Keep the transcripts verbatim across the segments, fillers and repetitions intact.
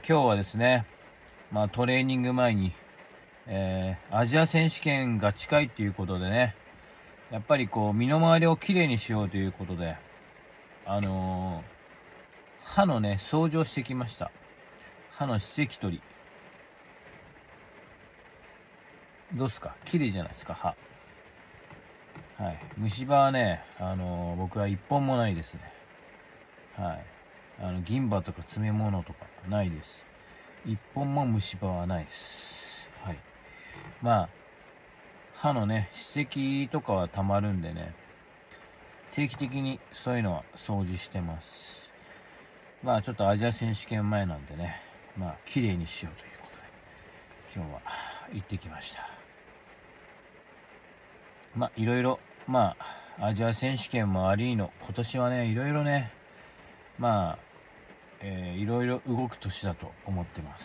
今日はですね、まあ、トレーニング前に、えーアジア選手権が近いということでね、やっぱりこう身の回りをきれいにしようということで、あのー歯のね掃除をしてきました。歯の歯石取り。どうっすか、綺麗じゃないですか、歯。はい、虫歯はね、あのー僕は一本もないですね。はい、あの銀歯とか詰め物とかないです。一本も虫歯はないです。はい。まあ歯のね歯石とかはたまるんでね、定期的にそういうのは掃除してます。まあちょっとアジア選手権前なんでね、まあ綺麗にしようということで今日は行ってきました。まあいろいろ、まあアジア選手権もありの今年はね、いろいろね、まあ、えー、いろいろ動く年だと思ってます。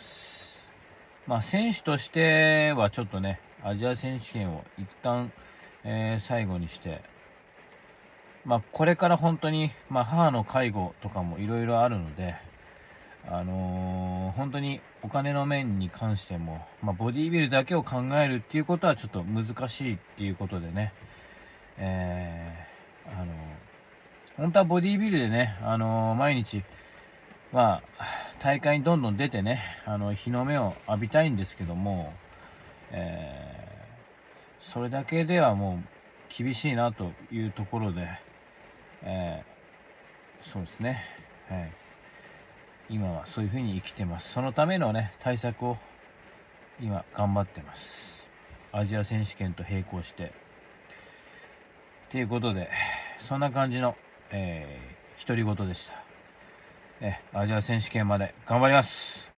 まあ選手としてはちょっとね、アジア選手権を一旦、えー最後にして、まあ、これから本当に、まあ、母の介護とかもいろいろあるので、あのー本当にお金の面に関しても、まあ、ボディービルだけを考えるっていうことはちょっと難しいっていうことでね、えーあのー本当はボディービルでね、あのー毎日、まあ、大会にどんどん出てね、あの日の目を浴びたいんですけども、えーそれだけではもう厳しいなというところで、えーそうですね、はい、今はそういう風に生きてます。そのためのね対策を今頑張ってます。アジア選手権と並行してということで、そんな感じの、えー、独り言でした。えアジア選手権まで頑張ります。